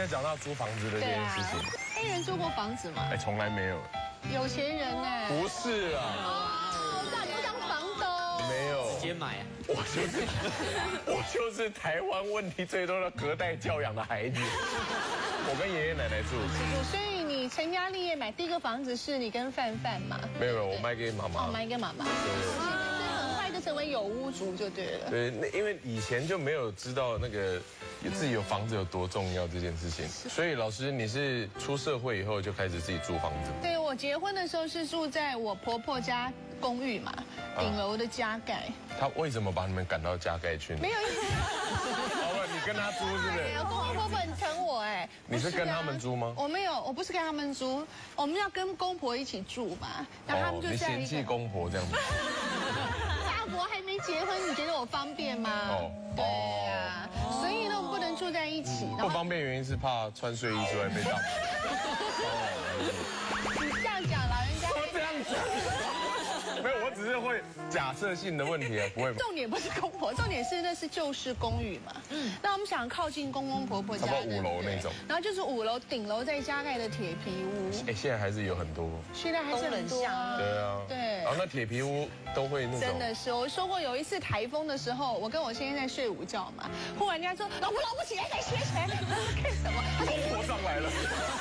在讲到租房子的这件事情。 黑人租过房子吗？ 哎，从来没有。 有钱人呢？ 不是啊。 哦，那你就当房东。 没有。 直接买啊！ 我就是台湾问题最多的隔代教养的孩子。我跟爷爷奶奶住。 所以你成家立业买第一个房子是你跟范范嘛？ 没有，我卖给妈妈。 哦，卖给妈妈。 对。 很快就成为有屋族就对了。 对，那因为以前就没有知道那个自己有房子有多重要这件事情，所以老师你是出社会以后就开始自己租房子？ 对，我结婚的时候是住在我婆婆家公寓嘛，顶楼的加盖。 他为什么把你们赶到加盖去呢？ 没有。 你跟他租是不是？ 公公婆婆很疼我哎。 你是跟他们租吗？ 我没有，我不是跟他们租，我们要跟公婆一起住嘛。然后他们就在你嫌弃公婆这样子？ 大伯还没结婚，你觉得我方便吗？哦，对呀，所以呢，我们不能住在一起。 不方便原因是怕穿睡衣出来被打。 你这样讲，老人家我这样讲。没有，我只是会假设性的问题啊，不会。 重点不是公婆，重点是那是旧式公寓嘛。那我们想靠近公公婆婆家， 差不多5楼那种。 然后就是5楼顶楼再加盖的铁皮屋。 哎，现在还是有很多。 现在还是很多啊。 对啊。 对。 然后那铁皮屋都会那种。 真的是，我说过有一次台风的时候，我跟我先生在睡午觉嘛，忽然人家说老婆起来，学起来，干什么？ 公婆上来了。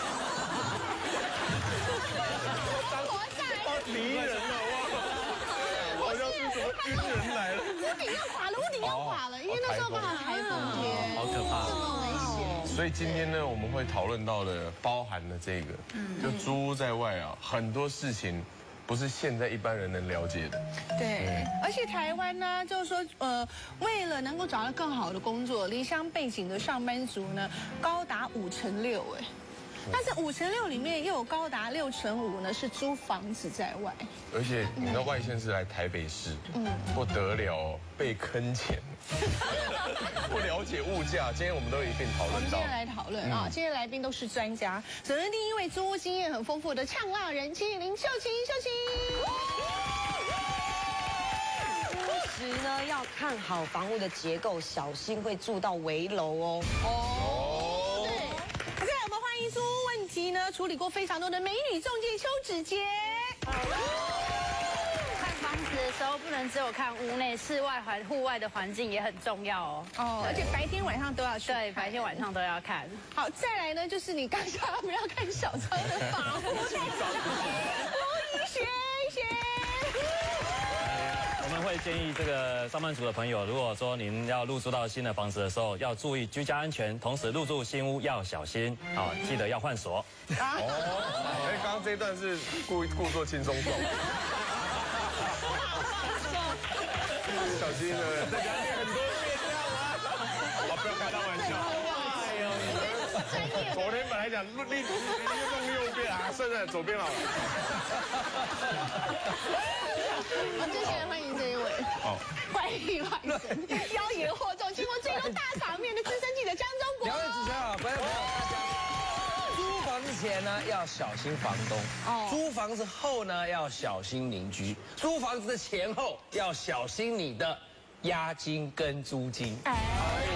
公婆上来了。 敌人了哇！好像是什么军人来了。 屋顶要垮了，因为那时候刚好台风天， 好可怕， 这么危险。 所以今天呢，我们会讨论到的，包含了这个，就租屋在外啊，很多事情不是现在一般人能了解的。 对，而且台湾呢，就是说，为了能够找到更好的工作，离乡背景的上班族呢，高达56%哎。但是5%6里面又有高达6%5呢是租房子在外， 而且你知道外县市来台北市，不得了哦，被坑钱，不了解物价，今天我们都一并讨论到。 我们今天来讨论啊，今天来宾都是专家。首先第一位租屋经验很丰富的呛辣人妻林秀琴，秀琴。 租时呢要看好房屋的结构，小心会住到危楼哦。 租屋问题呢，处理过非常多的美女中介邱芷婕。 看房子的时候不能只有看屋内，户外的环境也很重要哦。 哦，而且白天晚上都要去。 对，白天晚上都要看。 好，再来呢，就是你刚才我们要看小仓的房屋。罗一学。 我们会建议这个上班族的朋友，如果说您要入住到新的房子的时候，要注意居家安全，同时入住新屋要小心，好，记得要换锁。 哎，刚刚这一段是故作轻松走。小心了，在家练很多遍这样啊！我不要开他玩笑。哎呦，昨天本来讲弄6遍啊，剩下左边好了。 我接下来欢迎这一位，好，欢迎妖言惑众，经过最多大场面的资深记者张忠国。 两位主持人好，观众朋友大家好。租房子前呢要小心房东，租房子后呢要小心邻居，租房子的前后要小心你的押金跟租金。哎呦，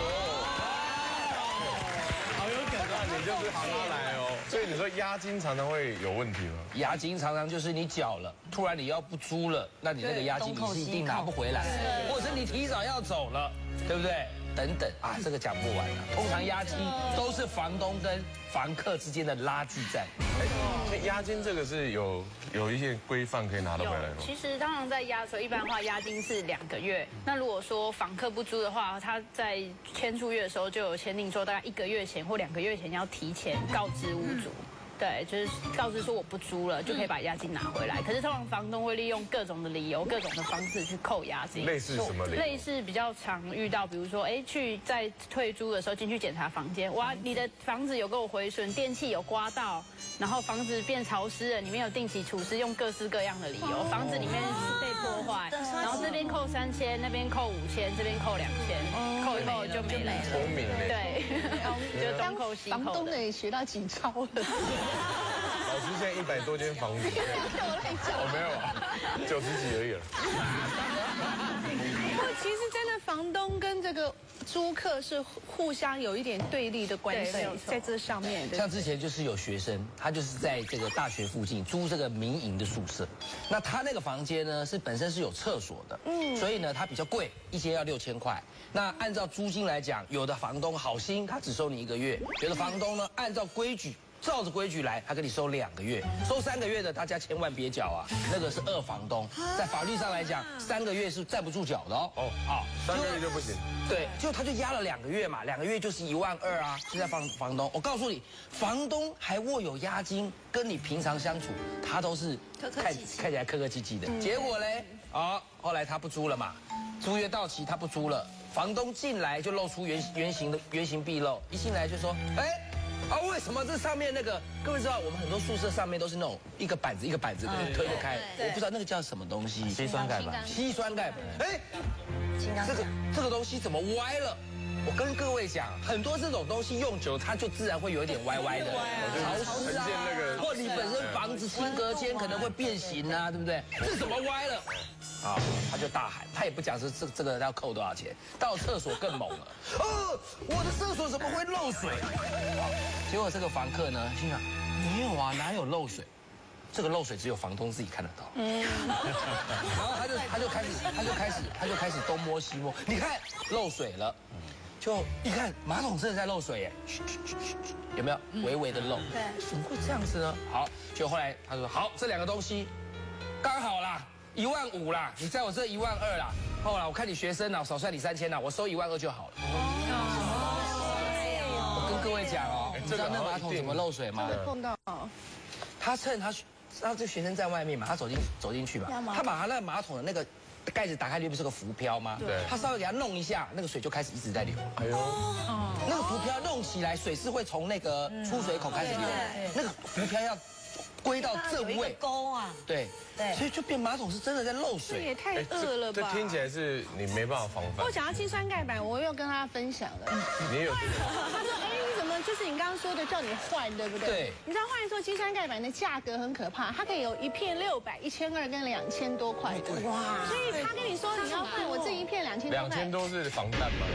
好有梗啊！你就是好拉来哦。所以你说押金常常会有问题吗？ 押金常常就是你缴了，突然你要不租了，那你那个押金你是一定拿不回来，或者是你提早要走了，对不对？等等啊，这个讲不完了。通常押金都是房东跟房客之间的拉锯战。 哎，押金这个是有一些规范可以拿得回来吗？ 其实当然在押的时候，一般的话押金是2个月。那如果说房客不租的话，他在签租约的时候就有签订说，大概1个月前或2个月前要提前告知屋主。对，就是告知说我不租了，就可以把押金拿回来。可是通常房东会利用各种的理由、各种的方式去扣押金。 类似什么理由？ 类似比较常遇到，比如说，在退租的时候进去检查房间，哇，你的房子有给我毁损，电器有刮到，然后房子变潮湿了，你没有定期除湿，用各式各样的理由，房子里面被破坏，然后这边扣3000，那边扣5000，这边扣2000，扣一扣就没了。 聪明嘞。 对，就东扣西扣的。 房东的也学到几招了。 老师现在100多间房子，我没有啊，90几而已了。 不过其实真的房东跟这个租客是互相有一点对立的关系，在这上面。 像之前就是有学生，他就是在这个大学附近租这个民营的宿舍，那他那个房间呢是本身是有厕所的，所以呢它比较贵，一间要6000块。那按照租金来讲，有的房东好心他只收你1个月，有的房东呢按照规矩。照着规矩来，他给你收2个月，收3个月的，大家千万别缴啊，那个是二房东，在法律上来讲，3个月是站不住脚的哦。 哦，好，3个月就不行。 对，就他就压了2个月嘛，2个月就是12000啊。现在房东，我告诉你，房东还握有押金，跟你平常相处，他都是看起来客客气气的。结果嘞，后来他不租了嘛，租约到期他不租了，房东进来就露出原形毕露，一进来就说，为什么这上面那个？各位知道，我们很多宿舍上面都是那种一个板子一个板子的推得开，我不知道那个叫什么东西。 硒酸钙板。 硒酸钙板。这个东西怎么歪了？我跟各位讲，很多这种东西用久，它就自然会有一点歪歪的，潮湿啊，或你本身房子轻隔间可能会变形啊，对不对？这怎么歪了？他就大喊，他也不讲是这个要扣多少钱，到厕所更猛了。我的厕所怎么会漏水？结果这个房客呢，心想没有啊，哪有漏水？这个漏水只有房东自己看得到。然后他就开始东摸西摸，你看漏水了，就一看马桶真的在漏水耶，有没有微微的漏？对，怎么会这样子呢？好，就后来他说好，这2个东西刚好啦。15000啦，你在我这12000啦。后来我看你学生啦，少算你3000啦，我收12000就好了。我跟各位讲你知道那马桶怎么漏水吗？ 碰到。 他趁他这学生在外面嘛，他走进去嘛，他把他那个马桶的那个盖子打开，里面不是个浮漂吗？对。他稍微给他弄一下，那个水就开始一直在流。哎呦。那个浮漂弄起来，水是会从那个出水口开始流，那个浮漂要归到正位。 沟啊。 对。所以就变马桶是真的在漏水， 这也太恶了吧！ 这听起来是你没办法防范。 我讲到硒酸钙板，我又跟他分享了。 你有？ 他说：“你怎么就是你刚刚说的叫你换，对不对？ 对。 你知道换说硒酸钙板的价格很可怕，它可以有1片600、1200跟2000多块的。哇！所以他跟你说你要换我这一片2000多块。 2000多是防弹吗？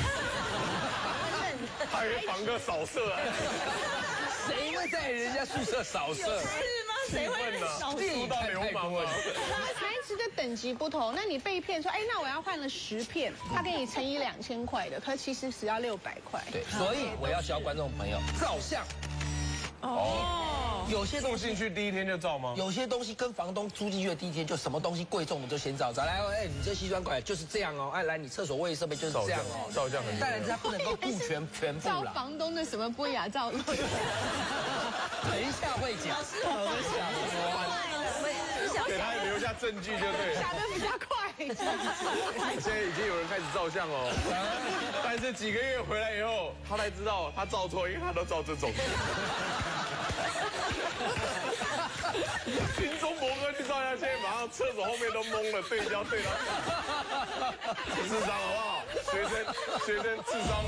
还以为房客扫射啊？ 谁会在人家宿舍扫射？ 谁会扫射到流氓了？ 材质的等级不同，那你被骗说，那我要换了10片，他给你乘以2000块的，可其实只要600块。 对，所以我要教观众朋友照相。有些东西进去第一天就照吗？ 有些东西跟房东租进去的第一天就什么东西贵重的就先照。来，你这硒酸钙就是这样哦。来，你厕所卫浴设备就是这样哦。 照相很重要。 当然他不能够顾全部啦。 照房东的什么不雅照？ 等一下会讲。 给他留下证据就对了。 讲得比较快。 现在已经有人开始照相哦，但是几个月回来以后，他才知道他照错，因为他都照这种。听钟博哥去照相，现在马上厕所后面都懵了，对焦对到智商好不好？学生智商。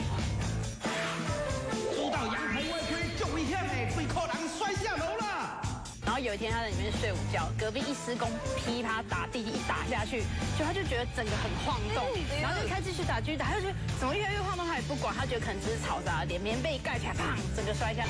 租到阳台外推就危险嘞，最可能摔下楼了。 然后有一天他在里面睡午觉，隔壁一施工，噼啪打地一打下去，他就觉得整个很晃动，然后就继续打，他就觉得怎么越来越晃动，他也不管，他觉得可能只是嘈杂的点，棉被盖起来，砰，整个摔下去。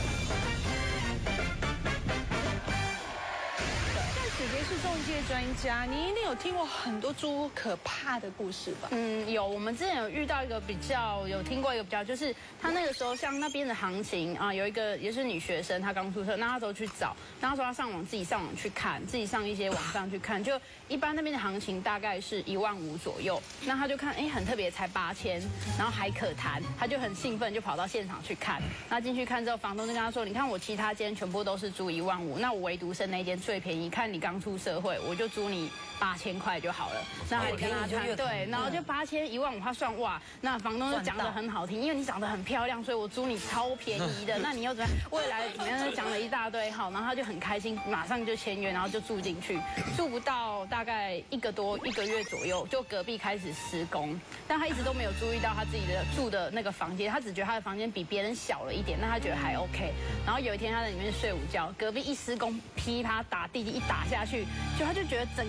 姐姐是仲介专家，你一定有听过很多租屋可怕的故事吧？ 有，我们之前有遇到一个有听过一个比较，就是他那个时候像那边的行情啊，有一个也是女学生，她刚出社，那她都去找，那她说她自己上网去看，自己上一些网上去看，就一般那边的行情大概是15000左右，那她就看很特别，才8000，然后还可谈，她就很兴奋，就跑到现场去看，那进去看之后，房东就跟她说，你看我其他间全部都是租15000，那我唯独剩那间最便宜，看你刚出社会，我就租你8000块就好了。那还跟他谈，对，然后就8000、15000，他算哇，那房东就讲得很好听，因为你长得很漂亮，所以我租你超便宜的。那你又怎么未来怎么样？讲了一大堆好，然后他就很开心，马上就签约，然后就住进去，住不到大概1个月左右，就隔壁开始施工，但他一直都没有注意到他自己的住的那个房间，他只觉得他的房间比别人小了一点，那他觉得还 OK。然后有一天他在里面睡午觉，隔壁一施工，噼啪打地一打下去，他就觉得整个很晃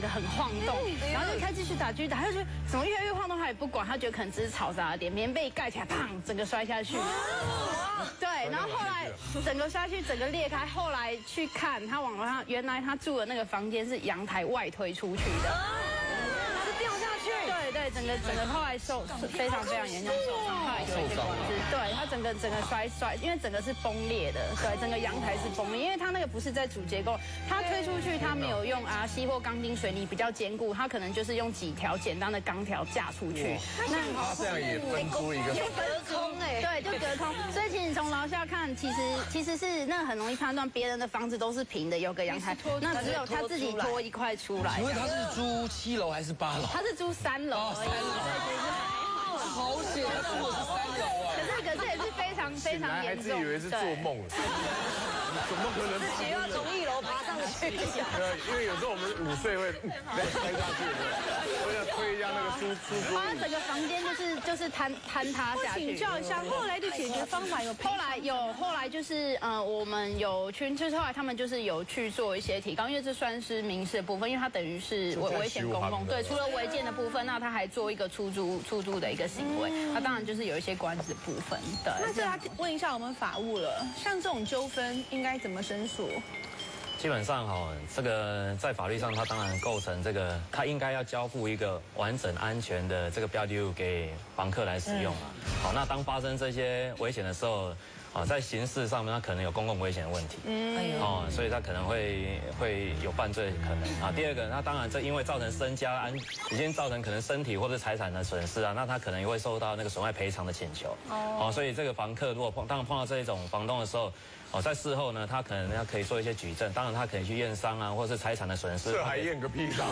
晃动，然后就开始继续打，继续打，他就觉得怎么越来越晃动，他也不管，他觉得可能只是嘈杂的点，棉被盖起来，砰，整个摔下去。对，然后后来整个下去，整个裂开，后来去看他网络上，原来他住的那个房间是阳台外推出去的。 掉下去， 对，整个后来非常严重受伤，后来有一些管子，对，它整个摔，因为整个是崩裂的，对，整个阳台是崩裂，因为它那个不是在主结构，它推出去它没有用RC或钢筋水泥比较坚固，它可能就是用几条简单的钢条架出去， 那它这样也分出一个隔空对，就隔空，所以其实你从楼下看，其实是那很容易判断别人的房子都是平的，有个阳台，那只有他自己拖一块出来。 请问他是租7楼还是8楼？ 他是租3楼而已， 好险，他住的是3楼啊！ 可是也是非常还严重， 自以为是做梦，怎么可能？ 自己又要从1楼爬上去。 对，因为有时候我们午睡会摔下去，我要推一下那个书桌。 他整个房间就是坍塌下去。 请教一下，后来的解决方法有？ 后来就是我们有去，就是后来他们就是有去做一些提高，因为这算是民事的部分，因为它等于是危险公共，对，除了违建的部分，那他还做一个出租的一个行为，那当然就是有一些官司的部分。对， 那这要问一下我们法务了，像这种纠纷应该怎么申诉？ 基本上这个在法律上，它当然构成这个，它应该要交付一个完整安全的这个标的物给房客来使用啊。好，那当发生这些危险的时候，在刑事上面，它可能有公共危险的问题，所以它可能会有犯罪可能啊。第二个，那当然这因为造成身家已经造成可能身体或者财产的损失啊，那他可能也会受到那个损害赔偿的请求。所以这个房客如果碰到这种房东的时候，在事后呢，他可能可以做一些举证，当然他可以去验伤啊，或者是财产的损失。 这还验个屁伤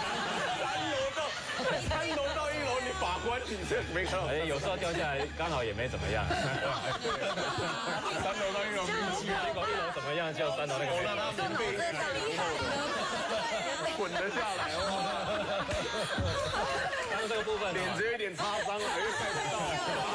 ！3楼到1楼，你法官你这没看到？ 有时候掉下来刚好也没怎么样。3 楼到1楼， 结果1楼怎么样？就3楼那个。 我让他们被滚得下来哦。 但是这个部分脸只有一点擦伤了，又看不到。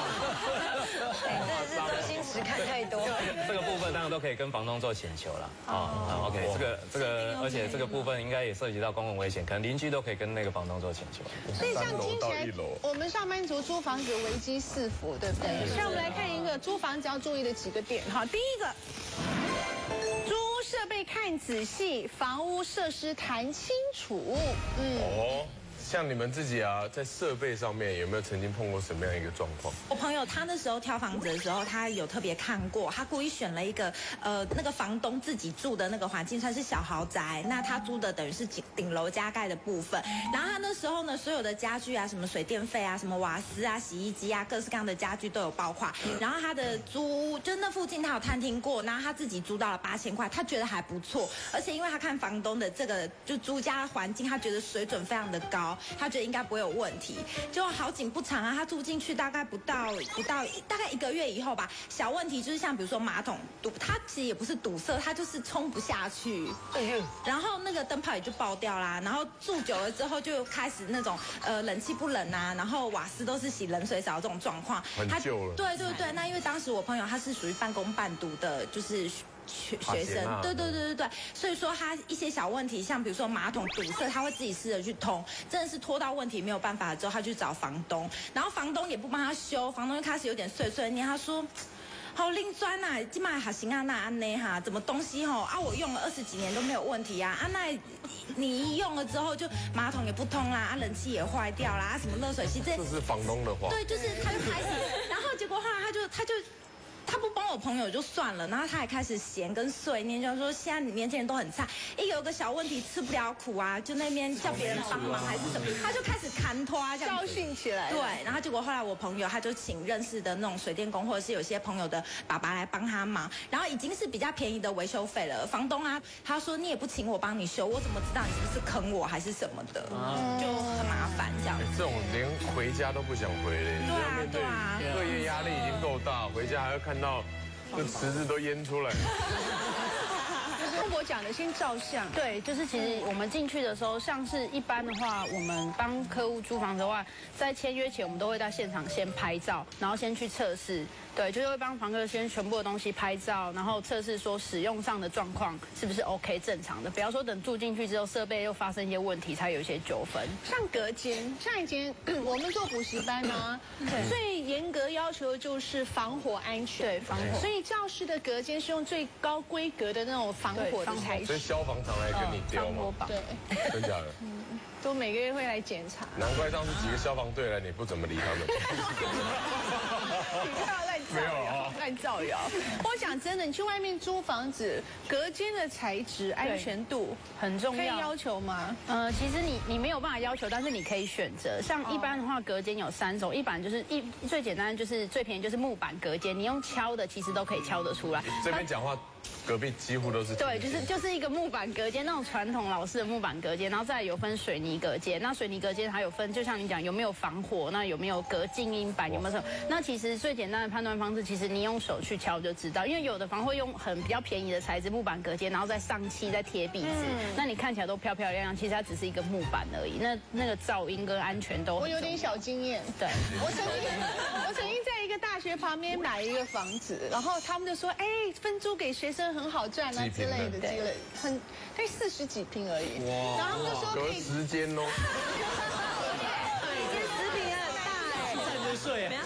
真的是周星驰看太多。 这个部分当然都可以跟房东做请求了。OK， 这个，而且这个部分应该也涉及到公共危险，可能邻居都可以跟那个房东做请求。 所以像听起来，我们上班族租房子危机四伏，对不对？所以我们来看一个租房子要注意的几个点哈。第一个，租屋设备看仔细，房屋设施谈清楚。 像你们自己啊，在设备上面有没有曾经碰过什么样一个状况？ 我朋友他那时候挑房子的时候，他有特别看过，他故意选了一个那个房东自己住的那个环境算是小豪宅，那他租的等于是顶楼加盖的部分。然后他那时候呢，所有的家具啊，什么水电费啊，什么瓦斯啊、洗衣机啊，各式各样的家具都有包括。然后他的租就那附近他有探听过，然后他自己租到了8000块，他觉得还不错。而且因为他看房东的这个就租家环境，他觉得水准非常的高。他觉得应该不会有问题，就好景不长啊，他住进去大概不到大概1个月以后吧，小问题就是像比如说马桶堵，它其实也不是堵塞，它就是冲不下去，然后那个灯泡也就爆掉啦，然后住久了之后就开始那种冷气不冷啊，然后瓦斯都是洗冷水澡这种状况， 很旧了。 对，那因为当时我朋友他是属于半工半读的，就是学生，对，所以说他一些小问题，像比如说马桶堵塞，他会自己试着去通，真的是拖到问题没有办法之后，他去找房东，然后房东也不帮他修，房东就开始有点碎念，他说。好拎砖呐，今麦还行啊，那安内哈，怎么东西吼啊？我用了20几年都没有问题啊，那你一用了之后就马桶也不通啦，冷气也坏掉啦，什么热水器这是房东的话， 对，就是他就开始，然后结果后来他不帮我朋友就算了，然后他还开始闲跟碎念，就是说现在年轻人都很差，一有个小问题吃不了苦啊，就那边叫别人帮忙还是什么，他就开始砍拖啊， 教训起来。 对，然后结果后来我朋友他就请认识的那种水电工，或者是有些朋友的爸爸来帮他忙，然后已经是比较便宜的维修费了。房东啊，他说你也不请我帮你修，我怎么知道你是不是坑我还是什么的，就很麻烦这样。 这种连回家都不想回嘞， 对啊， 课业压力已经够大，回家还要看到那池子都淹出来。 公婆讲的，先照相。 对，就是其实我们进去的时候，像是一般的话，我们帮客户租房子的话，在签约前，我们都会在现场先拍照，然后先去测试。对，就是会帮房客先全部的东西拍照，然后测试说使用上的状况是不是 OK 正常的，不要说等住进去之后设备又发生一些问题，才有一些纠纷。 像隔间，像以前我们做补习班啊，最严格要求就是防火安全。 对，防火。 所以教室的隔间是用最高规格的那种防火的材质。 所以消防常来跟你丢吗？ 对， 真假的？ 都每个月会来检查。 难怪上次几个消防队来，你不怎么理他们。 你不要乱造谣。我讲真的，你去外面租房子，隔间的材质、安全度很重要， 可以要求吗？ 其实你没有办法要求，但是你可以选择。像一般的话，隔间有3种，一般就是最简单就是最便宜就是木板隔间，你用敲的其实都可以敲得出来。 这边讲话。隔壁几乎都是对，就是一个木板隔间，那种传统老式的木板隔间，然后再有分水泥隔间。那水泥隔间还有分，就像你讲有没有防火，那有没有隔静音板，有没有什么？那其实最简单的判断方式，其实你用手去敲就知道，因为有的房会用比较便宜的材质木板隔间，然后再上漆再贴壁纸，那你看起来都漂漂亮亮，其实它只是一个木板而已。那个噪音跟安全都我有点小经验。 对， 我曾经在一个大学旁边买一个房子，然后他们就说，哎，分租给学生很好赚啊之类的，大概40几平而已。哇！然后他们就说可以隔时间哦。 这10平很大哎，30岁啊。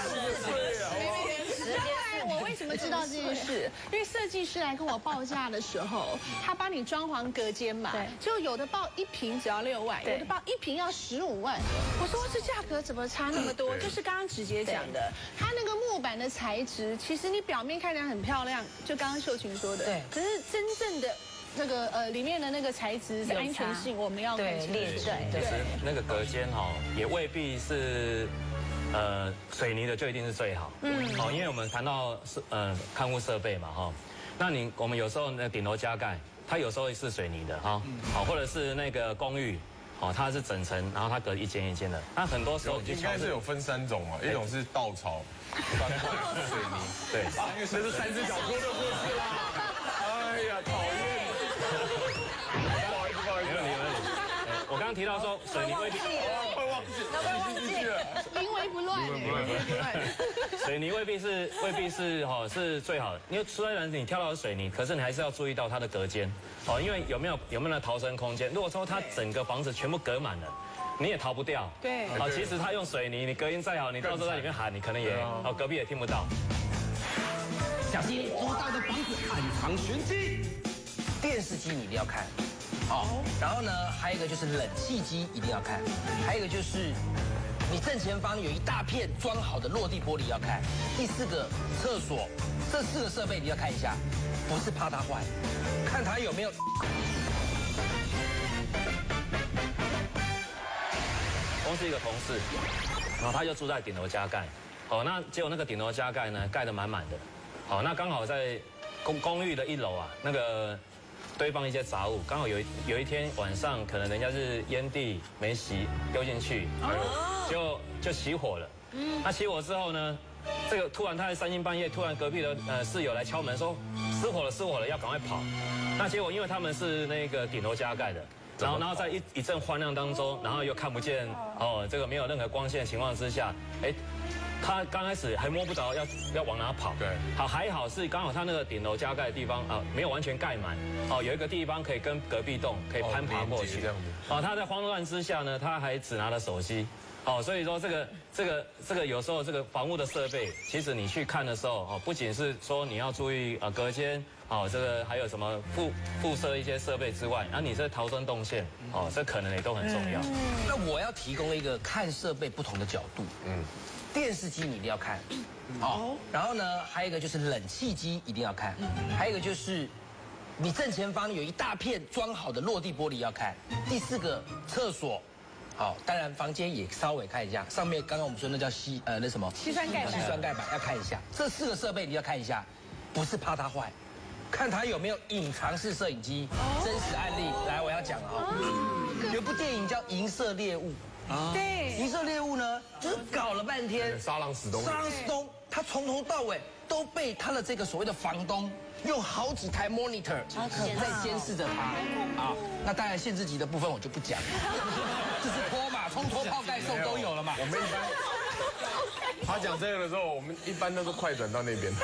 我为什么知道这件事？因为设计师来跟我报价的时候，他帮你装潢隔间嘛，就有的报1平只要6万，有的报1平要15万。我说这价格怎么差那么多？就是刚刚芷婕讲的，它那个木板的材质，其实你表面看起来很漂亮，就刚刚秀琴说的，对。可是真正的这个里面的那个材质是安全性，我们要看清楚。 对，那个隔间也未必是。水泥的就一定是最好，因为我们谈到看护设备嘛，那我们有时候那顶楼加盖，它有时候是水泥的或者是那个公寓，它是整层，然后它隔一间一间的，那很多时候应该是有分3种嘛，一种是稻草，翻过来水泥，对，这是3只小猪的故事啦，哎呀，讨厌，不好意思， 我刚刚提到说水泥未必， 会忘记了， 临危不乱， 水泥未必是最好的，因为虽然你跳到水泥，可是你还是要注意到它的隔间，因为有没有那逃生空间？如果说它整个房子全部隔满了，你也逃不掉。 对， 其实它用水泥，你隔音再好，你到时候在里面喊，你可能也隔壁也听不到。 小心租到的房子暗藏玄机， 电视机你一定要看。然后呢，还有一个就是冷气机一定要看，还有一个就是你正前方有一大片装好的落地玻璃要看。第4个厕所，这4个设备你要看一下，不是怕它坏，看它有没有。 公司一个同事，然后他就住在顶楼加盖，那结果那个顶楼加盖呢盖得满满的，那刚好在公寓的1楼啊，那个。堆放一些杂物，刚好有一天晚上，可能人家是烟蒂没熄丢进去，就起火了。那起火之后呢，这个突然他在3更半夜，突然隔壁的室友来敲门说失火了，要赶快跑。那结果因为他们是那个顶楼加盖的，然后在一阵欢亮当中，然后又看不见这个没有任何光线的情况之下，他刚开始还摸不着要往哪跑，对，还好是刚好他那个顶楼加盖的地方没有完全盖满，有一个地方可以跟隔壁栋可以攀爬过去，这样子。他在慌乱之下呢，他还只拿了手机，所以说这个有时候这个房屋的设备，其实你去看的时候不仅是说你要注意隔间，这个还有什么附设一些设备之外，然后你这逃生动线，这可能也都很重要。 那我要提供一个看设备不同的角度，电视机你一定要看，然后呢，还有一个就是冷气机一定要看，还有一个就是你正前方有一大片装好的落地玻璃要看。第4个厕所，当然房间也稍微看一下，上面刚刚我们说那叫硒酸盖板要看一下。这4个设备你要看一下，不是怕它坏，看它有没有隐藏式摄影机。真实案例，来我要讲有部电影叫《银色猎物》。对，银色猎物呢，就是搞了半天， 沙朗史东， 他从头到尾都被他的这个所谓的房东用好几台 monitor 在监视着他啊。那当然限制级的部分我就不讲了，这是拖嘛，冲脱泡盖送都有了嘛。 我们一般他讲这个的时候，我们一般都是快转到那边。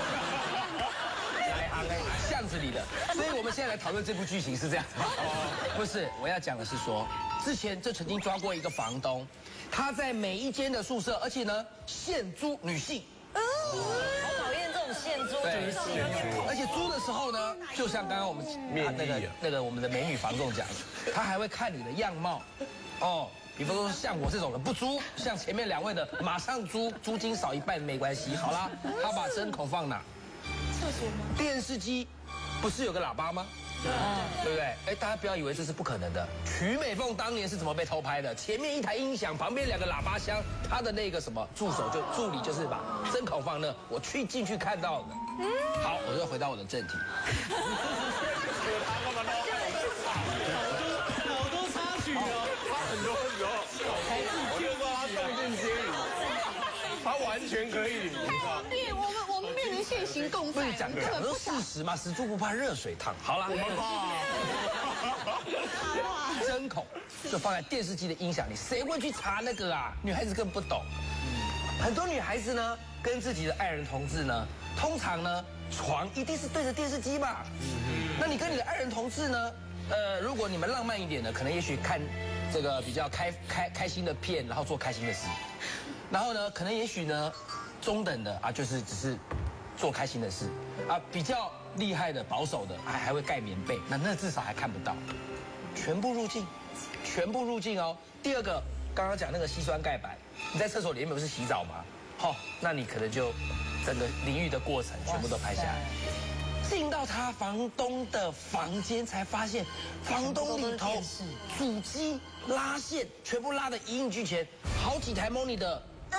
巷子里的，所以我们现在来讨论这部剧情是这样。不是，我要讲的是说，之前就曾经抓过一个房东，他在每一间的宿舍，而且呢限租女性。 好讨厌这种限租女性。 而且租的时候呢，就像刚刚我们那个我们的美女房仲讲的，他还会看你的样貌，哦。比方说像我这种的不租，像前面2位的马上租，租金少一半没关系。好啦，他把针孔放哪？ 厕所吗？ 电视机不是有个喇叭吗？对不对？哎，大家不要以为这是不可能的。曲美凤当年是怎么被偷拍的？前面一台音响，旁边2个喇叭箱，他的那个什么助理就是把针孔放那，我进去看到的。好，我就回到我的正题。 好多插曲哦， 很多时候，我就说他动静皆宜，他完全可以，你知道。 对，我们变成现行共犯， 讲的都事实嘛，死猪不怕热水烫。好了，针孔就放在电视机的音响里，谁会去查那个啊？女孩子更不懂。很多女孩子呢，跟自己的爱人同志呢，通常呢，床一定是对着电视机嘛。那你跟你的爱人同志呢？如果你们浪漫一点的，可能也许看这个比较开心的片，然后做开心的事。然后呢，可能也许呢，中等的啊，就是只是做开心的事啊，比较厉害的保守的还会盖棉被，那至少还看不到，全部入境哦。第二个，刚刚讲那个硒酸钙白，你在厕所里面不是洗澡吗？好，那你可能就整个淋浴的过程全部都拍下来。进到他房东的房间，才发现房东里头主机拉线全部拉得一应俱全，好几台 monitor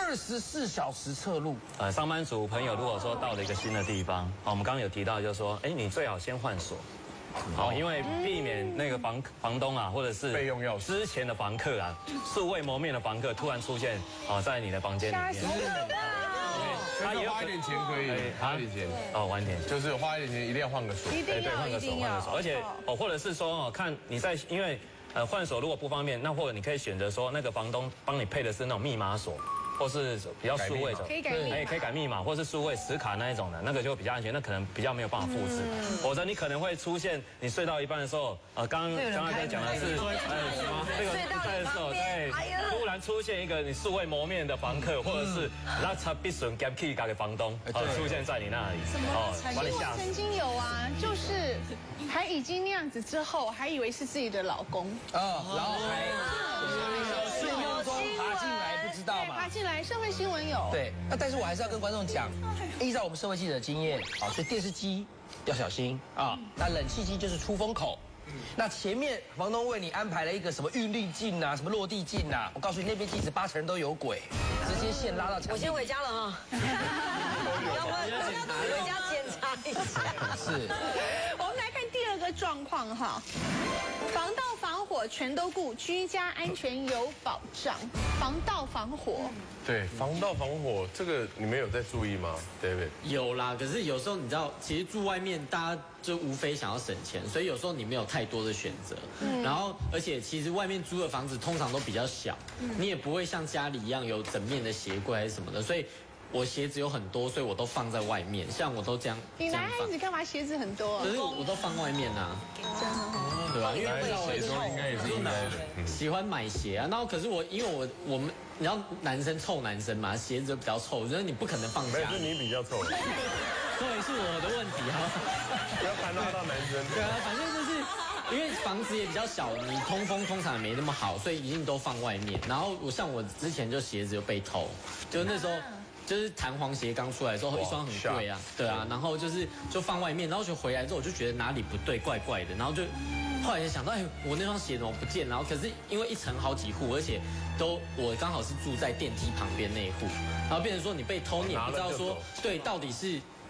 24小时侧录。 上班族朋友如果说到了一个新的地方，我们刚刚有提到，就是说，哎，你最好先换锁。好，因为避免那个房东啊，或者是备用钥匙之前的房客啊，素未谋面的房客突然出现在你的房间里面。 他也花一点钱可以，花一点钱哦，晚点就是花一点钱一定要换个锁， 一定要换个锁，而且或者是说看你在因为换锁如果不方便，那或者你可以选择说那个房东帮你配的是那种密码锁。或是比较数位的， 可以改密码， 可以改密码，或是数位磁卡那一种的，那个就比较安全，那可能比较没有办法复制，否则你可能会出现你睡到一半的时候，刚刚在讲的是那个在的时候，对，突然出现一个你素未谋面的房客，或者是那他必损 gap key 给房东，出现在你那里，把你吓死。 曾经有啊，就是还已经那样子之后，还以为是自己的老公， 然后还顺风中爬进来，不知道嘛？ 爬进来，社会新闻有。 对，那但是我还是要跟观众讲，依照我们社会记者的经验啊，所以电视机要小心啊。那冷气机就是出风口。那前面房东为你安排了一个什么运力镜啊，什么落地镜啊，我告诉你那边其实8成都有鬼，直接线拉到墙。 我先回家了啊。要不回家检查一下。 是。 我们来看第二个状况哈，防盗防火全都顾，居家安全有保障。防盗防火， 对，防盗防火这个你们有在注意吗 ，David？ 有啦，可是有时候你知道，其实住外面大家就无非想要省钱，所以有时候你没有太多的选择。然后，而且其实外面租的房子通常都比较小，你也不会像家里一样有整面的鞋柜还是什么的，所以我鞋子有很多，所以我都放在外面。像我都这样。 你男孩子干嘛鞋子很多？ 可是我都放外面啊。 真的。 对吧？因为鞋都应该也是应该的。 喜欢买鞋啊，然后可是因为我们你知道男生臭男生嘛，鞋子比较臭，我觉得你不可能放家。 没有，是你比较臭。 对，是我的问题哈。 不要谈到男生。 对啊，反正就是因为房子也比较小，你通风通常也没那么好，所以一定都放外面。然后我之前就鞋子就被偷，就那时候。就是弹簧鞋刚出来的时候，一双很贵啊，对啊，然后就放外面，然后就回来之后我就觉得哪里不对，怪怪的，然后就后来就想到，哎，我那双鞋怎么不见？然后可是因为一层好几户，而且我刚好是住在电梯旁边那一户，然后变成说你被偷，你也不知道说对到底是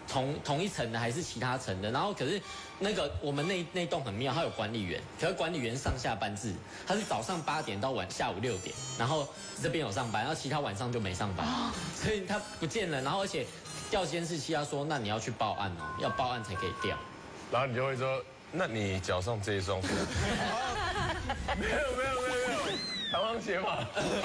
同一层的还是其他层的，然后可是那个我们那栋很妙，它有管理员，可是管理员上下班制，他是早上8点到下午6点，然后这边有上班，然后其他晚上就没上班，所以他不见了，然后而且调监视器，他说那你要去报案哦，要报案才可以调， 然后你就会说，那你脚上这一双是？没有，弹簧鞋嘛。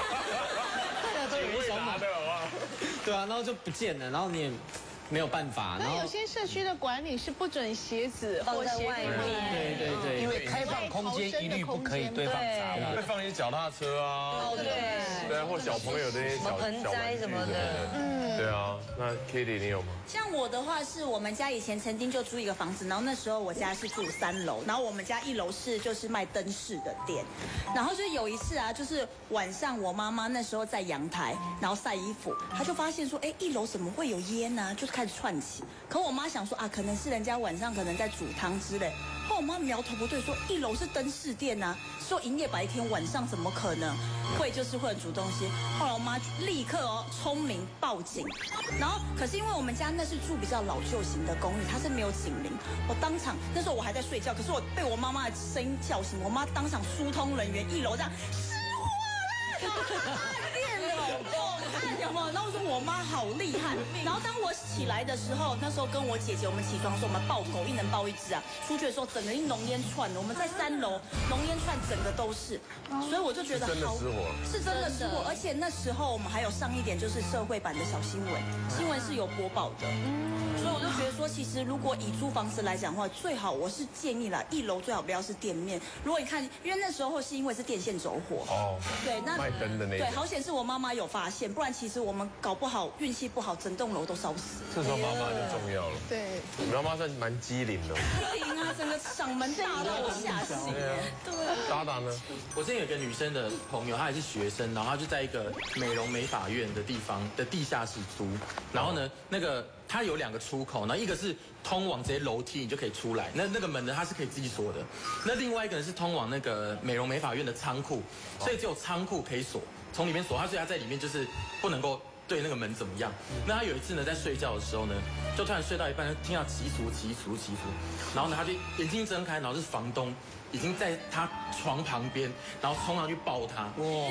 警卫拿的好不好？ 对啊，然后就不见了，然后你也没有办法。然后有些社区的管理是不准鞋子或鞋子对， 因为开放空间一律不可以堆放杂物， 会放一些脚踏车啊，对，或小朋友的一些小盆栽什么的， 对啊。那 Kitty 你有吗？ 像我的话，是我们家以前曾经就租一个房子，然后那时候我家是住3楼，然后我们家1楼是就是卖灯饰的店，然后就有一次啊，就是晚上我妈妈那时候在阳台，然后晒衣服，她就发现说，哎，1楼怎么会有烟呢？就是开始串起。可我妈想说啊，可能是人家晚上可能在煮汤之类。后我妈苗头不对，说1楼是灯饰店呐，说营业白天，晚上怎么可能会就是会煮东西？后来我妈立刻聪明报警，然后可是因为我们家那是住比较老旧型的公寓，它是没有警铃，我当场那时候我还在睡觉，可是我被我妈妈的声音叫醒，我妈当场疏通人员1楼这样失火了，电脑按有没有？然后我说我妈好厉害，然后当我起来的时候，那时候跟我姐姐我们起床说我们抱狗，1人抱1只啊，出去的时候整个浓烟串的，我们在3楼浓烟串整个都是，所以我就觉得好是真的失火，而且那时候我们还有上一点就是社会版的小新闻，新闻是有播报的，所以我就觉得说，其实如果以租房子来讲的话，最好我是建议啦，1楼最好不要是店面。如果你看，因为那时候是因为是电线走火，对，那卖灯的那对，好险是我妈妈有发现，不然其实我们搞不好运气不好，整栋楼都烧死。 这时候妈妈就重要了。 对， 你妈妈算蛮机灵的。 机灵啊，整个嗓门大到我吓死。对， 达达呢？ 我之前有个女生的朋友，她也是学生，然后她就在一个美容美发院的地方的地下室租，然后呢，那个它有2个出口，然后一个是通往直接楼梯，你就可以出来，那个门呢它是可以自己锁的，那另外一个呢是通往那个美容美发院的仓库，所以只有仓库可以锁，从里面锁，所以她在里面就是不能够对那个门怎么样。那她有一次呢在睡觉的时候呢，就突然睡到一半，就听到起楚，然后呢她就眼睛睁开，然后是房东已经在她床旁边，然后冲上去抱她，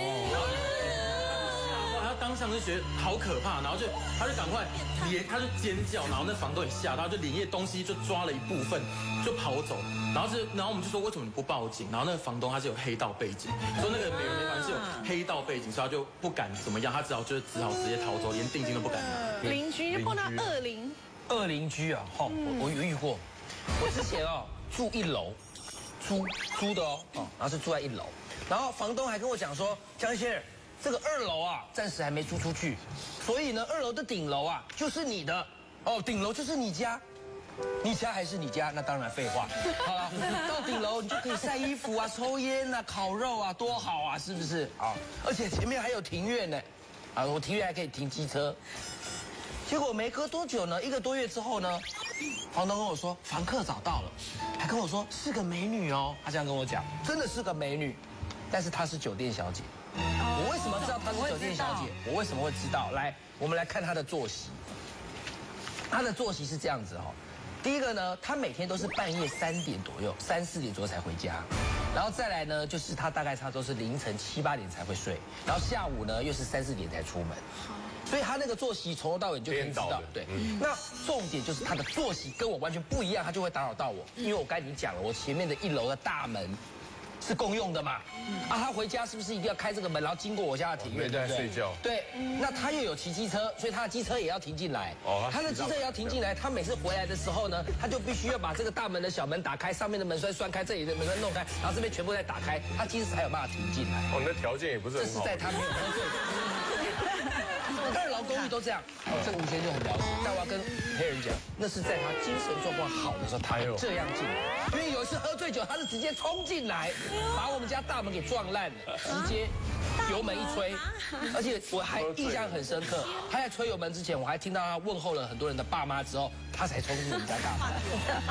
他当场就觉得好可怕，然后他就赶快他就尖叫，然后那房东也吓到，就连夜东西就抓了一部分就跑走，然后我们就说为什么你不报警？然后那个房东他是有黑道背景，说那个美容美发院是有黑道背景，所以他就不敢怎么样，他只好直接逃走，连定金都不敢拿。 邻居就碰到恶邻居啊，我有遇过，我之前住1楼，租的然后是住在1楼，然后房东还跟我讲说，江先生。这个2楼啊，暂时还没租出去，所以呢，2楼的顶楼啊就是你的，顶楼就是你家，你家还是你家，那当然废话。好了，到顶楼你就可以晒衣服啊、抽烟啊、烤肉啊，多好啊，是不是啊？而且前面还有庭院呢，我庭院还可以停机车。结果没隔多久呢，1个多月之后呢，房东跟我说房客找到了，还跟我说是个美女哦，他这样跟我讲，真的是个美女，但是她是酒店小姐。我为什么知道她是酒店小姐？我为什么会知道？来，我们来看她的作息。她的作息是这样子第一个呢，她每天都是半夜3点左右，3、4点左右才回家。然后再来呢，就是她大概差不多是凌晨7、8点才会睡，然后下午呢又是3、4点才出门。所以她那个作息从头到尾你就可以知道。对，那重点就是她的作息跟我完全不一样，她就会打扰到我，因为我刚才已经讲了，我前面的1楼的大门是共用的嘛，他回家是不是一定要开这个门，然后经过我家的庭院，对不对？ 睡觉。 对，那他又有骑机车，所以他的机车也要停进来。他的机车也要停进来，他每次回来的时候呢，他就必须要把这个大门的小门打开，上面的门栓栓开，这里的门栓弄开，然后这边全部再打开，他机车才有办法停进来。 你的条件也不是很好。 这是在他没有喝醉。2楼公寓都这样，这个吴先就很了解。但我要跟黑人讲，那是在他精神状况好的时候，他会这样进来。因为有一次喝醉酒，他是直接冲进来，把我们家大门给撞烂了，直接油门一吹。而且我还印象很深刻，他在吹油门之前，我还听到他问候了很多人的爸妈之后，他才冲进我们家大门。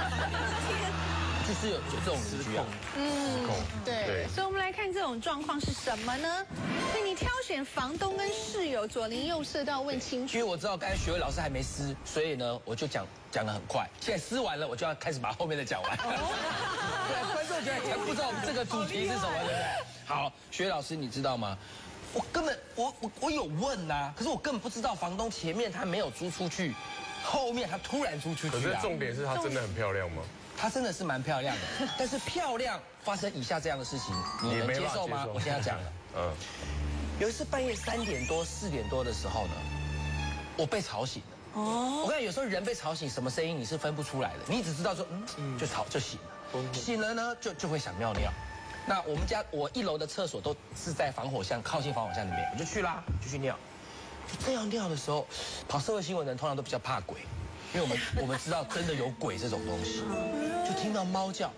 就是有这种失控。 对，所以我们来看这种状况是什么呢？今年你挑选房东跟室友左邻右舍都要问清楚。 因为我知道刚才学伟老师还没撕，所以呢我就讲得很快。现在撕完了，我就要开始把后面的讲完。对，观众觉得不知道这个主题是什么，对不对？好，学伟老师，你知道吗？我根本我有问呐，可是我根本不知道房东前面他没有租出去，后面他突然租出去。 可是重点是她真的很漂亮吗？ 她真的是蛮漂亮的，但是漂亮发生以下这样的事情，你能接受吗？我现在讲了。有一次半夜3点多、4点多的时候呢，我被吵醒了。我跟你讲，有时候人被吵醒，什么声音你是分不出来的，你只知道说就醒了，醒了呢就会想尿尿。那我1楼的厕所都是在防火巷，靠近防火巷里面，我就去啦，就去尿。就这样尿的时候，跑社会新闻的人通常都比较怕鬼，因为我们知道真的有鬼这种东西，就听到猫叫。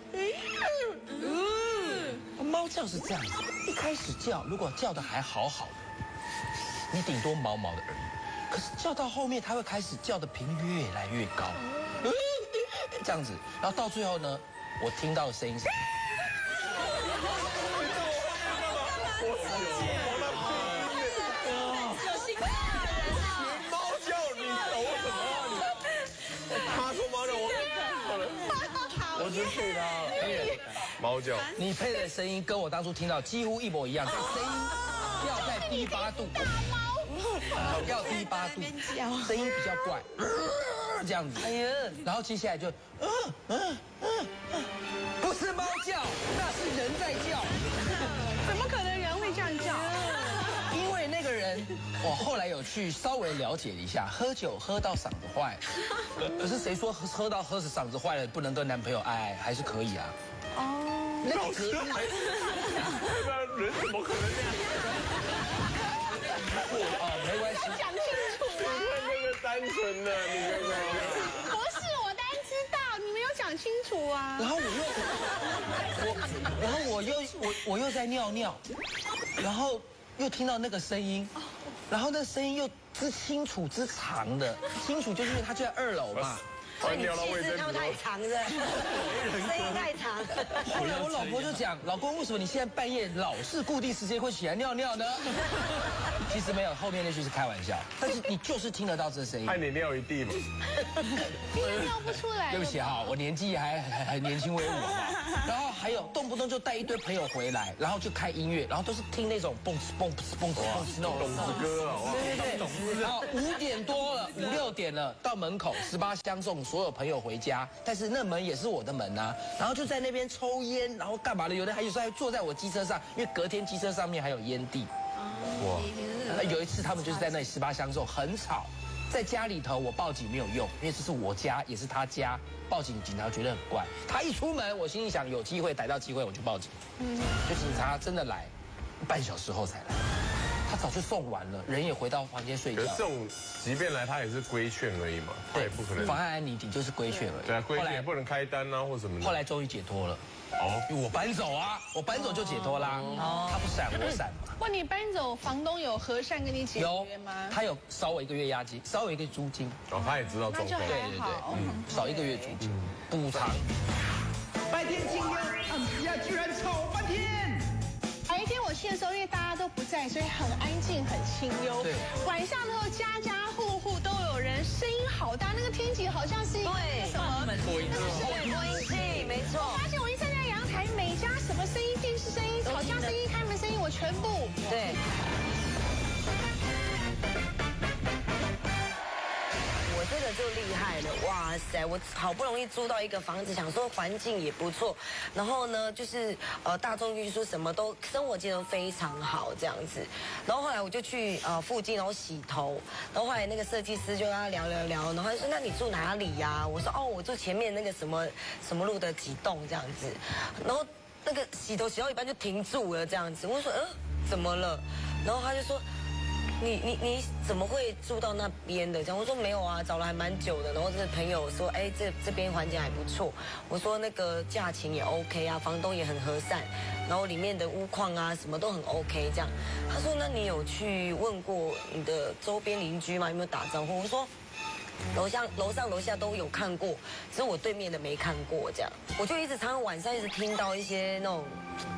猫叫是这样子，一开始叫，如果叫的还好好的，你顶多毛毛的而已。可是叫到后面，它会开始叫的频率越来越高，这样子，然后到最后呢，我听到的声音是。 猫叫，你抖什么？他说猫叫，我只配他猫叫。 你配的声音跟我当初听到几乎一模一样，但声音要在低8度，要低8度，声音比较怪，这样子。哎呀，然后接下来就不是猫叫，那是人在叫。 怎么可能人会这样叫？ 因为那个人，我后来有去稍微了解一下，喝酒喝到嗓子坏，可是谁说喝死嗓子坏了不能跟男朋友爱，还是可以啊。哦，那个人怎么可能这样？ 没关系， 讲清楚啊！ 那个单纯的，你看看。 不是，我当然知道，你没有讲清楚啊。 然后我又在尿尿，然后又听到那个声音，然后那声音又之清楚之长的，清楚就是因为他就在2楼嘛。 所以你气势要太长的，声音太长。 后来我老婆就讲，老公为什么你现在半夜老是固定时间会起来尿尿呢？其实没有，后面那句是开玩笑，但是你就是听得到这声音。 害你尿一地嘛。 因为尿不出来。 对不起哈，我年纪还很年轻威武嘛。然后还有动不动就带一堆朋友回来，然后就开音乐，然后都是听那种蹦哧蹦哧蹦哧蹦哧那种懂子歌啊。 对。然后5点多了，5、6点了，到门口18相送，所有朋友回家，但是那门也是我的门啊。然后就在那边抽烟，然后干嘛的？有的还坐在我机车上，因为隔天机车上面还有烟蒂。哇！有一次他们就是在那里18相送，很吵。在家里头我报警没有用，因为这是我家，也是他家，报警警察觉得很怪。他一出门，我心里想有机会逮到机会我就报警。就警察真的来，半小时后才来。他早就送完了，人也回到房间睡觉。 可是这种，即便来，他也是规劝而已嘛，他也不可能妨碍安宁，顶就是规劝而已。 对啊，规劝也不能开单啊，或什么的。 后来终于解脱了。哦，我搬走啊，我搬走就解脱啦。哦，他不闪我闪嘛。 哇，你搬走，房东有和善跟你解约吗？ 他有少我1个月押金，少我1个租金。 哦，他也知道状况。 对，少1个月租金补偿。 白天清幽，暗时啊居然吵半天。 白天我去的时候，因为大家都不在，所以很安静，很清幽。 对。 晚上的时候，家家户户都有人，声音好大，那个天气好像是一个什么播音器，没错。 我发现我一站在阳台，每家什么声音，电视声音、吵架声音、开门声音，我全部对。我这个就厉害了，哇塞！我好不容易租到一个房子，想说环境也不错，然后呢，就是大众运输什么都生活机能非常好这样子。然后后来我就去附近然后洗头，然后后来那个设计师就跟他聊，然后他说：“那你住哪里呀？”我说：“哦，我住前面那个什么路的几栋这样子。”然后那个洗头洗到一半就停住了这样子，我说：“怎么了？”然后他就说。你怎么会住到那边的？这样我说没有啊，找了还蛮久的。然后这朋友说，哎，这边环境还不错。我说那个价钱也 OK 啊，房东也很和善，然后里面的屋况啊什么都很 OK 这样。他说那你有去问过你的周边邻居吗？有没有打招呼？我说楼上楼下都有看过，只是我对面的没看过这样。我就一直常常晚上一直听到一些那种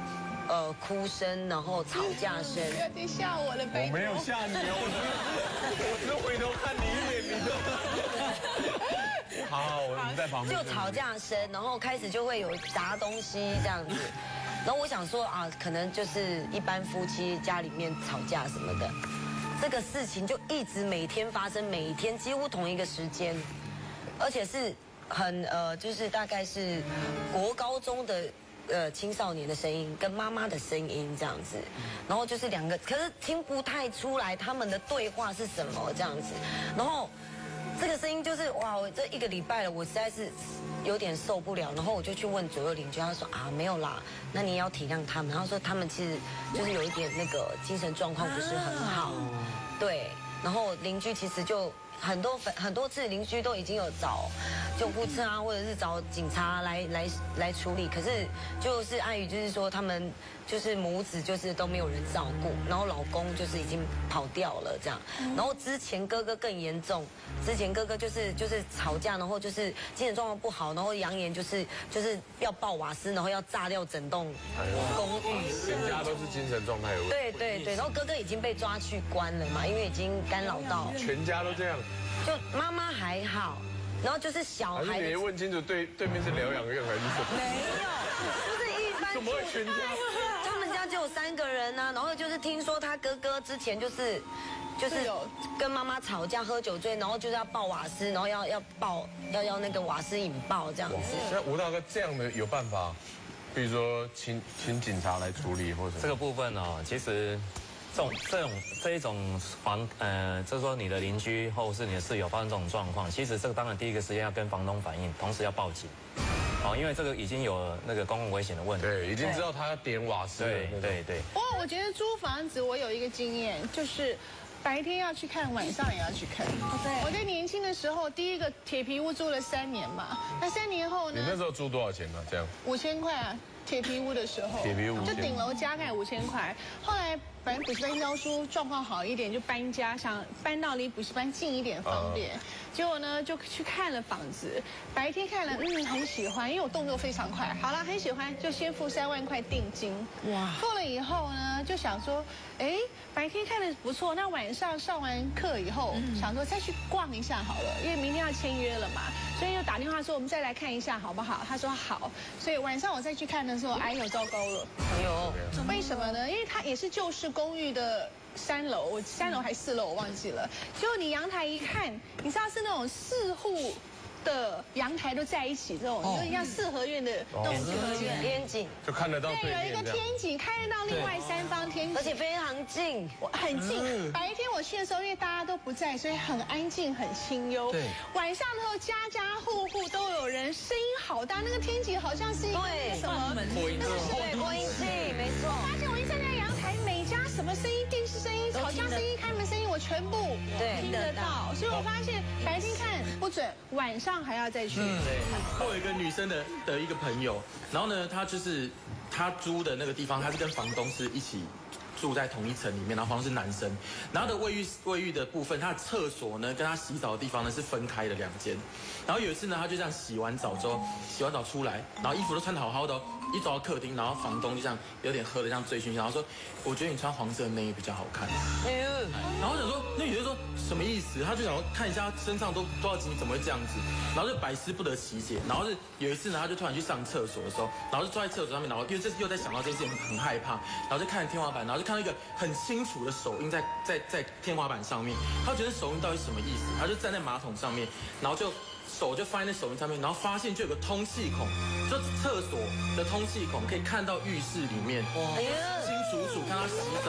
哭声，然后吵架声。 不要再吓我了， 我没有吓你哦，我只是回头看你一眼，你就。好，我们在旁边。 就吵架声，然后开始就会有砸东西这样子。然后我想说啊，可能就是一般夫妻家里面吵架什么的，这个事情就一直每天发生，每一天几乎同一个时间，而且是很就是大概是国高中的青少年的声音跟妈妈的声音这样子，然后就是两个，可是听不太出来他们的对话是什么这样子，然后这个声音就是哇，我这1个礼拜了，我实在是有点受不了，然后我就去问左右邻居，他说啊没有啦，那你也要体谅他们，他说他们其实就是有一点那个精神状况不是很好，对，然后邻居其实就很多次邻居都已经有找救护车啊，或者是找警察来处理，可是就是碍于就是说他们就是母子就是都没有人照顾，然后老公就是已经跑掉了这样，然后之前哥哥更严重，之前哥哥就是吵架，然后就是精神状况不好，然后扬言就是要爆瓦斯，然后要炸掉整栋公寓， 全家都是精神状态有问题。 对，然后哥哥已经被抓去关了嘛，因为已经干扰到， 全家都这样。 就妈妈还好，然后就是小孩。 还是你问清楚对面是疗养院还是什么？ 没有，不是一般。 怎么会全家？ 他们家就有3个人啊，然后就是听说他哥哥之前就是跟妈妈吵架，喝酒醉，然后就是要爆瓦斯，然后要那个瓦斯引爆这样子。 那吴大哥这样的有办法，比如说请警察来处理或者这个部分哦，其实。这一种就是说你的邻居或是你的室友发生这种状况，其实这个当然第一个时间要跟房东反映，同时要报警，因为这个已经有那个公共危险的问题。 对，已经知道他要点瓦斯了。 对。 不过我觉得租房子我有一个经验，就是白天要去看，晚上也要去看。我在年轻的时候，第一个铁皮屋租了3年嘛，那3年后呢？ 你那时候租多少钱呢？这样 5000块啊，铁皮屋的时候。 铁皮屋就顶楼加盖5000块，后来。反正补习班教书状况好一点，就搬家，想搬到离补习班近一点方便。结果呢，就去看了房子，白天看了，很喜欢，因为我动作非常快。好了，很喜欢，就先付3万块定金。哇！付了以后呢，就想说，白天看的不错，那晚上上完课以后，想说再去逛一下好了，因为明天要签约了嘛，所以就打电话说我们再来看一下好不好？他说好，所以晚上我再去看的时候，哎呦糟糕了！哎呦，为什么呢？因为它也是旧式公寓的3楼，我3楼还4楼我忘记了。结果你阳台一看，你知道是那种4户的阳台都在一起，这种有点像4合院的那种天井， 就看得到对面。 对，有一个天井看得到另外3方天井， 而且非常近， 很近。白天我去的时候，因为大家都不在，所以很安静，很清幽。对，晚上的时候家家户户都有人，声音好大，那个天井好像是一个什么播音器，没错。 我发现我一站在阳台，每家什么声音，电视声音、吵架声音、开门声音，我全部听得到。所以我发现白天看不准，晚上还要再去。 我有一个女生的一个朋友，然后呢，她租的那个地方，她是跟房东是一起住在同一层里面，然后房东是男生，然后的卫浴的部分，他的厕所呢跟他洗澡的地方呢是分开的2间，然后有一次呢，他就这样洗完澡之后，洗完澡出来，然后衣服都穿得好好的，一走到客厅，然后房东就这样有点喝得像醉醺，然后说，我觉得你穿黄色的内衣比较好看。然后我想说，那女的说什么意思？他就想看一下身上都多少斤，怎么会这样子？然后就百思不得其解。然后是有一次呢，他就突然去上厕所的时候，然后就坐在厕所上面，然后因为这次又在想到这件事情，很害怕，然后就看着天花板，然后就看到一个很清楚的手印在天花板上面。他觉得手印到底什么意思？他就站在马桶上面，然后手就放在那手印上面，然后发现就有个通气孔，就厕所的通气孔可以看到浴室里面，清楚看他洗澡。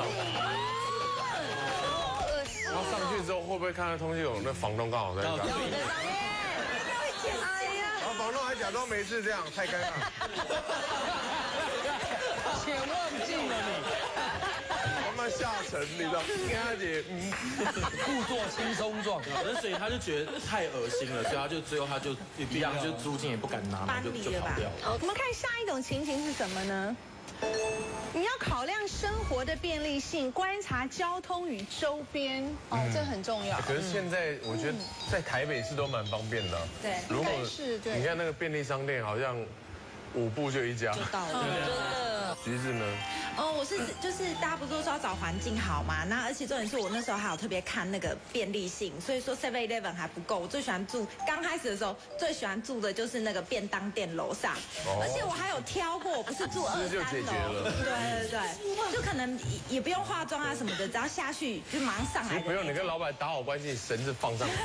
然后上去之后会不会看到通气孔？那房东刚好在上面。然后房东还假装没事，这样太尴尬。 且忘记了你。 慢慢下沉，你知道？跟他姐， 故作轻松状， 所以他就觉得太恶心了，所以他就最后他就一样，就租金也不敢拿，就跑掉了。 我们看下一种情形是什么呢？你要考量生活的便利性，观察交通与周边，这很重要。 可是现在我觉得在台北市都蛮方便的。 对， 如果你看那个便利商店，好像5步就一家， 就到了，真的。 橘子呢？ 我是就是大家不是都说要找环境好嘛？那而且重点是我那时候还有特别看那个便利性，所以说 7-Eleven 还不够。我最喜欢住，刚开始的时候最喜欢住的就是那个便当店楼上，而且我还有挑过，我不是住2、3楼。对，就可能也不用化妆啊什么的，只要下去就马上上来。 不用，你跟老板打好关系，绳子放上去。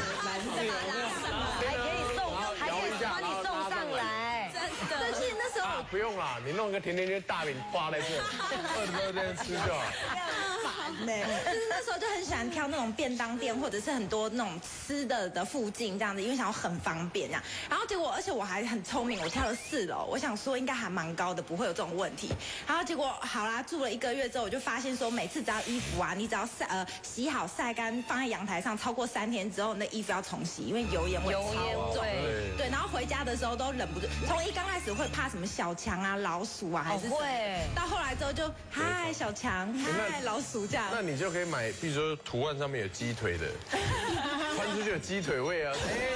还可以送，还可以帮你送上来。 但是那时候不用啦，你弄个甜甜圈大饼挂在这，饿的时候这样吃就好。 就是那时候就很喜欢挑那种便当店，或者是很多那种吃的附近这样子，因为想要很方便这样。然后结果，而且我还很聪明，我挑了4楼，我想说应该还蛮高的，不会有这种问题。然后结果好啦，住了1个月之后，我就发现说，每次只要衣服啊，你只要洗好晒干，放在阳台上超过3天之后，那衣服要重洗，因为油烟味超重。对，然后回家的时候都忍不住，从刚开始会怕什么小强啊、老鼠啊，还是会，到后来之后就嗨小强，嗨老鼠这样。 那你就可以买，比如说图案上面有鸡腿的，穿出去有鸡腿味啊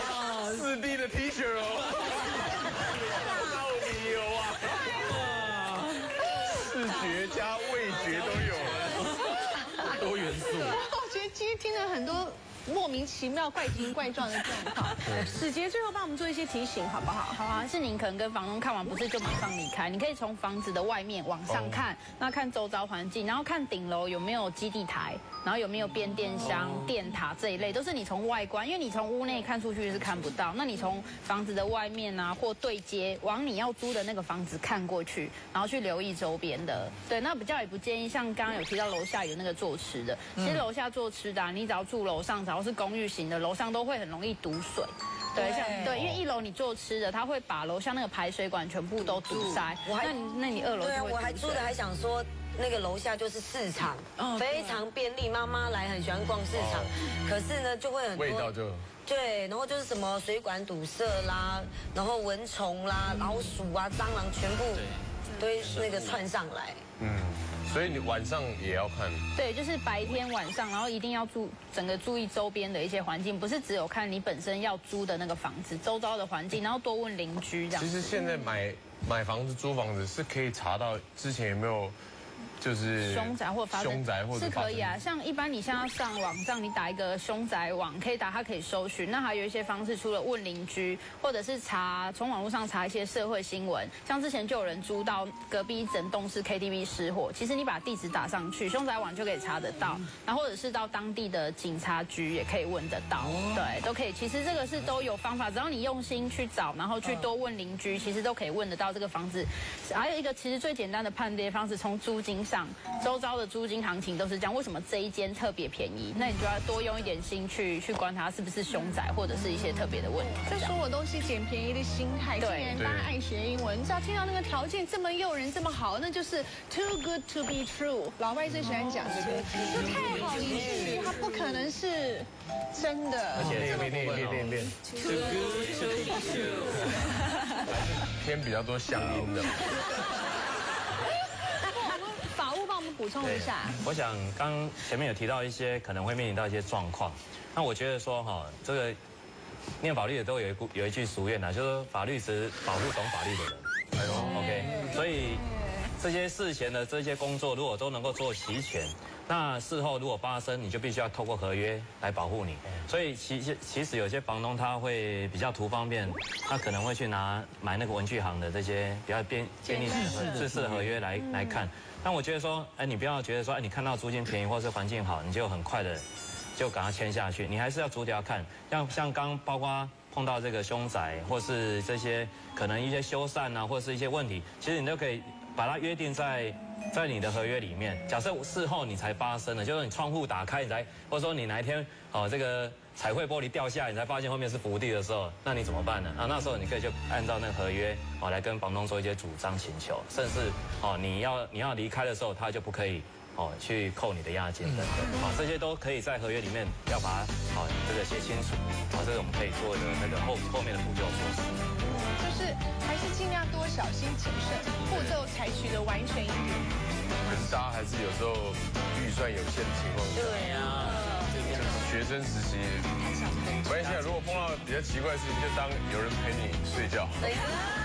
，4D 的 T 恤哦，到底有啊，视觉加味觉都有了，多元素。 我觉得今天听了很多莫名其妙、怪形怪状的状况。史杰最后帮我们做一些提醒，好不好？ 好啊，是您可能跟房东看完，不是就马上离开，你可以从房子的外面往上看，那看周遭环境，然后看顶楼有没有基地台，然后有没有变电箱、电塔这一类，都是你从外观，因为你从屋内看出去是看不到，那你从房子的外面啊或对接往你要租的那个房子看过去，然后去留意周边的。对，那比较也不建议，像刚刚有提到楼下有那个做吃的，其实楼下做吃的，你只要住楼上，只要是公寓型的，楼上都会很容易堵水。对，对，因为1楼你做吃的，他会把楼下那个排水管全部都堵塞。那你2楼对啊，我还住的还想说。那个楼下就是市场，非常便利，妈妈来很喜欢逛市场，可是呢就会很多味道就对，然后就是什么水管堵塞啦，然后蚊虫啦、老鼠啊、蟑螂全部都那个窜上来。 所以你晚上也要看。 对，就是白天晚上，然后一定要整个注意周边的一些环境，不是只有看你本身要租的那个房子周遭的环境，然后多问邻居这样。 其实现在买房子、租房子是可以查到之前有没有。就是凶宅或发生是可以啊，像一般你现在上网上，你打一个凶宅网，它可以搜寻。那还有一些方式，除了问邻居，或者是从网络上查一些社会新闻，像之前就有人租到隔壁一整栋是 KTV 失火，其实你把地址打上去，凶宅网就可以查得到。然后或者是到当地的警察局也可以问得到，对，都可以。其实这个是都有方法，只要你用心去找，然后去多问邻居，其实都可以问得到这个房子。还有一个其实最简单的判别方式，从租金上，周遭的租金行情都是这样。为什么这一间特别便宜？那你就要多用一点心去观察是不是凶宅或者是一些特别的问题。 这所有都是捡便宜的心态。既然大家爱学英文，你知道听到那个条件这么诱人、这么好，那就是 too good to be true。老外最喜欢讲这个，就太好以至于它不可能是真的。 而且练 too good to be true， 偏比较多乡音的。 法务帮我们补充一下。 我想刚前面有提到一些可能会面临到一些状况，那我觉得说这个念法律的都有一句俗谚啊，就是法律只保护懂法律的人。OK， 所以这些事前的这些工作如果都能够做齐全，那事后如果发生，你就必须要透过合约来保护你。所以其实有些房东他会比较图方便，他可能会去买那个文具行的这些比较便利式的合约来看。但我觉得说，你不要觉得说，你看到租金便宜或是环境好，你就很快的就赶快签下去。你还是要逐条看，像刚包括碰到这个凶宅或是这些可能一些修缮啊，或是一些问题，其实你都可以把它约定在你的合约里面。假设事后你才发生的，就是你窗户打开，或者说你哪一天这个彩绘玻璃掉下来，你才发现后面是福地的时候，那你怎么办呢？那时候你可以就按照那个合约来跟房东做一些主张请求，甚至你要离开的时候，他就不可以去扣你的押金等等这些都可以在合约里面要把它这个写清楚这是我们可以做的那个后面的补救措施。 就是还是尽量多小心谨慎，步骤采取的完全一点。 可是大家还是有时候预算有限的情况下， 对啊， 学生时期，没关系啊，如果碰到比较奇怪的事情，就当有人陪你睡觉。